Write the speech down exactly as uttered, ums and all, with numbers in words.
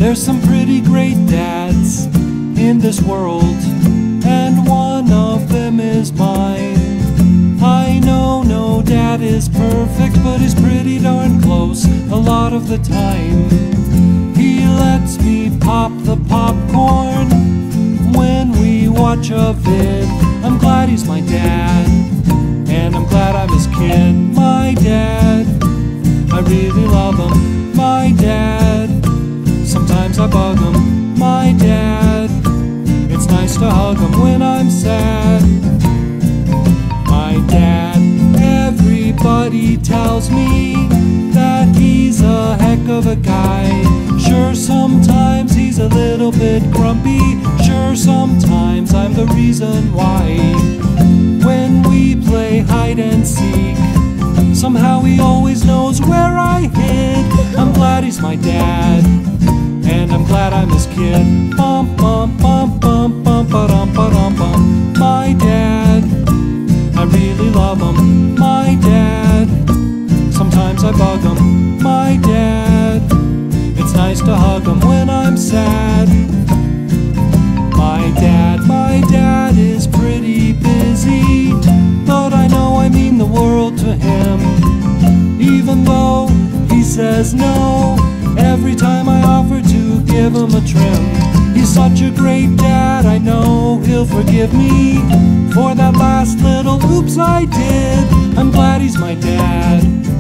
There's some pretty great dads in this world, and one of them is mine. I know no dad is perfect, but he's pretty darn close a lot of the time. He lets me pop the popcorn when we watch a vid. I'm glad he's my dad, and I'm glad I'm his kid. My dad, I really love him. My dad, sometimes I bug him. My dad, it's nice to hug him when I'm sad. My dad, everybody tells me that he's a heck of a guy. Sure, sometimes he's a little bit grumpy. Sure, sometimes I'm the reason why. When we play hide and seek, somehow he always knows where I hid. I'm glad he's my dad, and I'm glad I'm his kid. Bum bum bum bum bum ba dum ba dum bum. My dad, I really love him. My dad, sometimes I bug him. My dad, it's nice to hug him when I'm sad. My dad, my dad is pretty busy, but I know I mean the world to him. Even though he says no every time I offer to give him a trim. He's such a great dad, I know he'll forgive me for that last little oops I did. I'm glad he's my dad,